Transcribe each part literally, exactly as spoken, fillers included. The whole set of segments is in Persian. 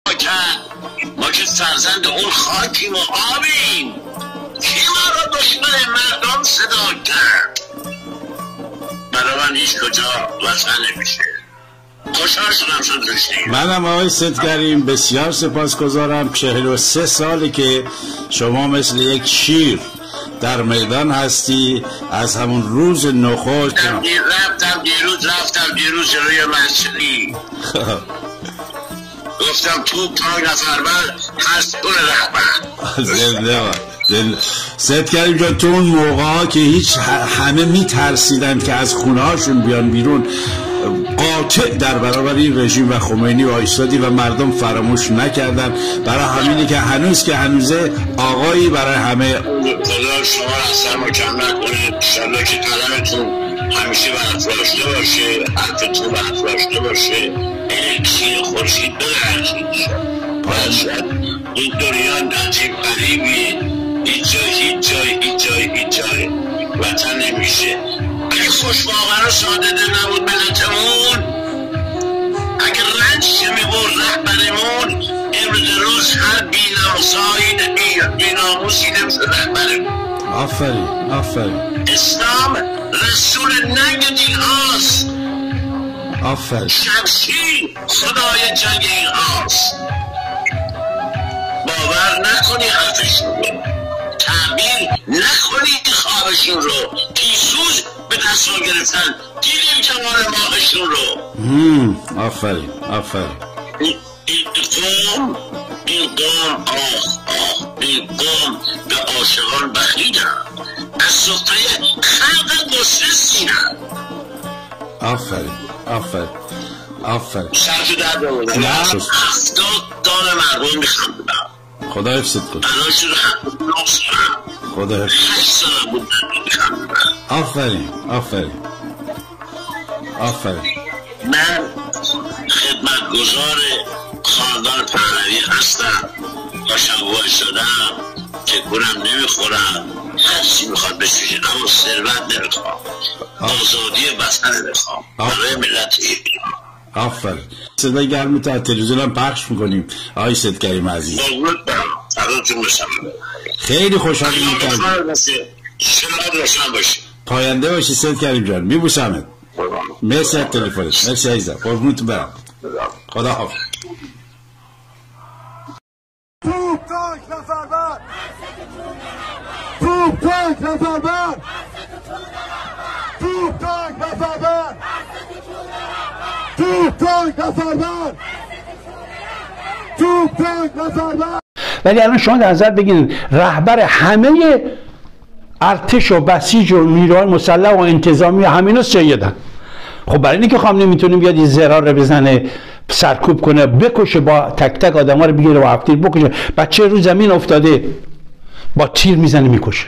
ما که فرزند اون خاکیم و آبیم. کی ما را دشمن مردم صدا کرد؟ برای من هیچ کجا وطن نمیشه. خوشحال شدم شد رشدی. منم آقای سیدکریم بسیار سپاسگزارم. چهل و سه سالی که شما مثل یک شیر در میدان هستی. از همون روز نخست رفتم دیروز رفتم دیروز جلوی مسجدی گفتم تو پنج نفر من هست اون رهبر. زنده با سیدکریم جان، تو اون موقع ها که هیچ همه میترسیدن که از خونه هاشون بیان بیرون، قاطع در برابر این رژیم و خمینی وایسادی و مردم فراموش نکردن. برای همینی که هنوز که هنوزه آقایی برای همه. خدا شما را اثر مکم نکنه. انشالله که قلمتون همیشه برافراشته باشه، حرفتون برافراشته باشه، الکشیر خورشید بدرخشید. باید این دنیا عجیب غریبی، هیچ جای هیچ جای هیچ جای هیچ جای وطن نمیشه. اگه خوشباور و ساده دل نبود ملتمون، اگه رنج میبرد رهبرمون، امروز روز هر بی ناموسایی بی ناموسی نمیشد رهبرمون. آفرین آفرین. اسلام رسول ننگ دین هاست. آفرین. شمشیر خدای جنگ این هاست. باور نکنی حرفشون رو، تعبیر نکنی خوابشون رو، پیسوز به دستان گرفتن دیدیم جوان ماهشون رو. آفرین آفرین. این قوم این قوم آخ آخ این قوم به عاشقان بخیدن، از سفره خلق گسستینن. آفرین آفرین آفرین. سرشو در بودن هفتاد دان مردم میخوام بودن. خدا حفظت کنه. الان شده هفتاد نه سالم. خدا حفظت. هشت سالم بود میخوام بودن. آفرین آفرین آفرین. من خدمتگزار خاندان پهلوی هستم. باشم وایسادم تکونم نمیخورم، هرچی میخواد بشوشه، اما ثروت نمیخوام، آزادی وطن میخوام برای ملت ایران. آفرین. صدای گرمی تا تلویزیون هم پخش میکنیم آقای سیدکریم عزیز. قربونت برم. فراتون بشم. خیلی خوشحال میکنم. شنواد روشن باشی. پاینده باشی سیدکریم جان. میبوسمت. مرسی از تلفنت. مرسی عزیزم. قربونت برم. خدا حافظ. توپ تانک نفر بر. توپ تانک نفر بر. توپ تانک نفر بر. توپ تانک نفر بر. توپ تانک نفر بر. ولی الان شما در نظر بگیرید رهبر همه ارتش و بسیج و نیروهای مسلح و انتظامی و همینا سیدن. خب برای اینکه خامنه میتونه بیاد این زرار رو بزنه، سرکوب کنه، بکشه، با تک تک آدما رو بگیره و هفتیر بکشه، بچه رو زمین افتاده با تیر میزنه میکشه.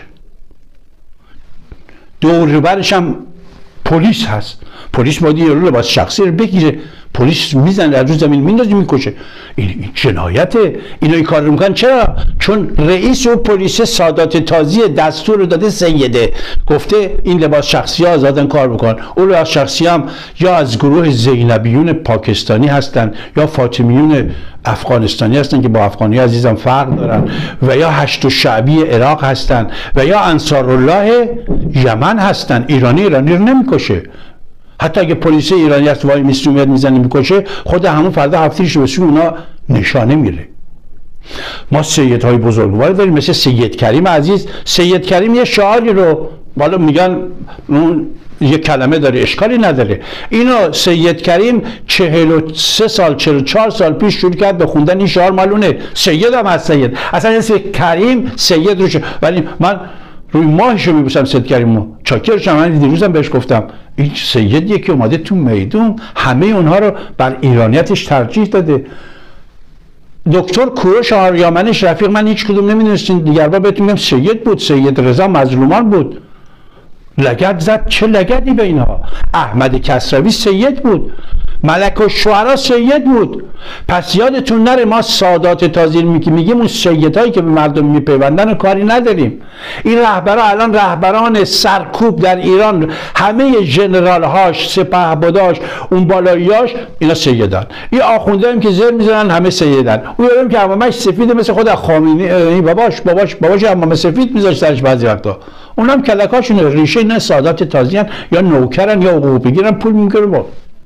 دور برش هم پلیس هست. پلیس باید یه لباس شخصی رو بگیره، پلیس میزنه در رو زمین میندازه میکشه. این جنایته. اینا این کار رو میکنن. چرا؟ چون رئیس و پلیس سادات تازی دستور رو داده سیده، گفته این لباس شخصی ها آزادن کار بکن. اون لباس شخصی هم یا از گروه زینبیون پاکستانی هستن یا فاطمیون افغانستانی هستن که با افغانی عزیزم فرق دارن، و یا هشت شعبی عراق هستن، و یا انصارالله یمن هستن. ایرانی ایرانی رو نمیکشه. حتی اگه پلیس ایرانی هست وای میسته میاد میزنه میکشه، خود همون فردا هفتیش به سوی اونا نشانه میره. ما سیدهای بزرگوار داریم مثل سید کریم عزیز. سید کریم یه شعاری رو بالا میگن اون یه کلمه داره، اشکالی نداره. اینو سید کریم چهل و سه سال چهل و چهار سال پیش شروع کرد به خوندن این شعار. مالونه سید هم از سید، اصلا اسم کریم سید روشه. ولی من روی ماهشو میبوسم سید کریمو، چاکرشم. من دیروزم بهش گفتم این سیدیه که اومده تو میدون همه اونها رو بر ایرانیتش ترجیح داده. دکتر کوروش آریامنش رفیق من هیچ کدوم نمیدونستین، دیگر بار بهتون میگم سید بود. سید رضا مظلومان بود، لگد زد. چه لگدی به اینها. احمد کسروی سید بود. ملک الشعرا سید بود. پس یادتون نره ما سادات تازی میگیم اون سیدهایی که به مردم میپیوندن کاری نداریم. این رهبران الان رهبران سرکوب در ایران، همه ژنرال هاش، سپهبداش، اون بالاییاش اینا سیدان. این آخونده هم که زر میزنن همه سیدن. اون یارو که امامش سفید مثل خود خامنه‌ای، باباش باباش باباش امام سفید میذاشت سرش بعضی وقتا. اونم کلکاشون ریشه نه سادات تازیان یا نوکرن یا حقوق بگیرن پول میگیرن. با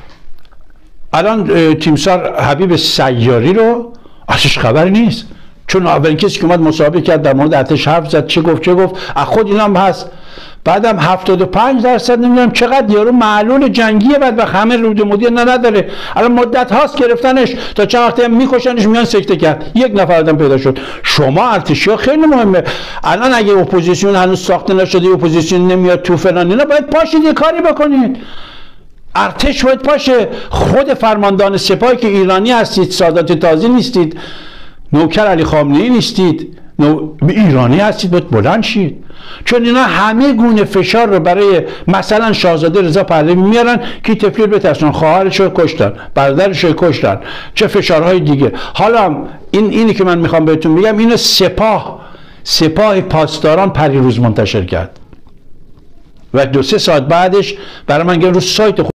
الان تیمسار حبیب سیاری رو ازش خبری نیست، چون اولین کسی که اومد مسابقه کرد در مورد ارتش حرف زد، چه گفت چه گفت از خود اینا هم هست. بعدم هفتاد و پنج درصد نمیدونم چقدر یارو معلول جنگیه، بعد به همه رود مدیر نه نداره. الان مدت هاست گرفتنش، تا چند وقتی هم میکشنش میان سکته کرد. یک نفر آدم پیدا شد. شما ارتشیا خیلی مهمه. الان اگه اپوزیسیون هنوز ساخته نشده، اپوزیسیون نمیاد تو فلان اینا، باید پاشید یه کاری بکنید. ارتش باید پاشه. خود فرماندهان سپاهی که ایرانی هستید، سادات تازی نیستید، نوکر علی خامنه‌ای نیستید، نو... ایرانی هستید، باید بلند شید. چون اینا همه گونه فشار رو برای مثلا شاهزاده رضا پهلوی میارن که تفلیل بترسن، خواهرش رو کشتن، برادرش رو کشتن، چه فشارهای دیگه. حالا این اینی که من میخوام بهتون بگم، اینو سپاه سپاه پاسداران پریروز منتشر کرد و دو سه ساعت بعدش برای من گفت رو سایت